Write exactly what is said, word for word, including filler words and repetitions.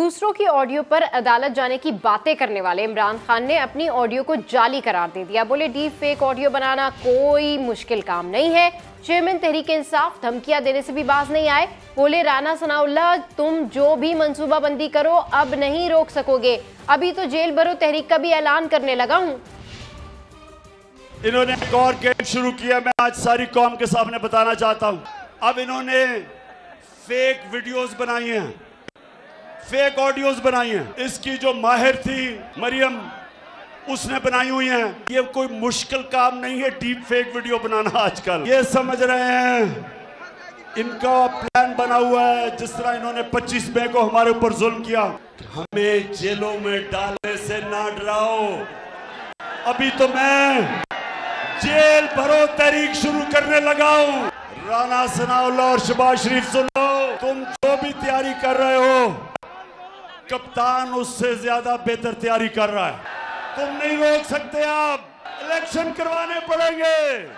दूसरों की ऑडियो पर अदालत जाने की बातें करने वाले इमरान खान ने अपनी ऑडियो को जाली करार दे दिया। बोले डीप फेक ऑडियो बनाना कोई मुश्किल काम नहीं है। चेयरमैन तहरीक इंसाफ धमकियां देने से भी बाज नहीं आए। बोले राना सनाउल्लाह, तुम जो भी मंसूबाबंदी करो अब नहीं रोक सकोगे, अभी तो जेल भरो तहरीक का भी ऐलान करने लगा हूं। इन्होंने एक और गेम शुरू किया, मैं आज सारी कौम के सामने बताना चाहता हूं। अब इन्होंने फेक वीडियोस बनाई हैं, फेक ऑडियोज बनाई हैं। इसकी जो माहिर थी मरियम, उसने बनाई हुई हैं। ये कोई मुश्किल काम नहीं है डीप फेक वीडियो बनाना। आजकल ये समझ रहे हैं इनका प्लान बना हुआ है। जिस तरह इन्होंने पच्चीस मई को हमारे ऊपर जुल्म किया, हमें जेलों में डालने से ना डराओ। अभी तो मैं जेल भरो तहरीक शुरू करने लगा हूं। राना सनाउल्लाह और शहबाज शरीफ, सुन लो, तुम जो भी तैयारी कर रहे हो, कप्तान उससे ज्यादा बेहतर तैयारी कर रहा है। तुम नहीं रोक सकते, आप इलेक्शन करवाने पड़ेंगे।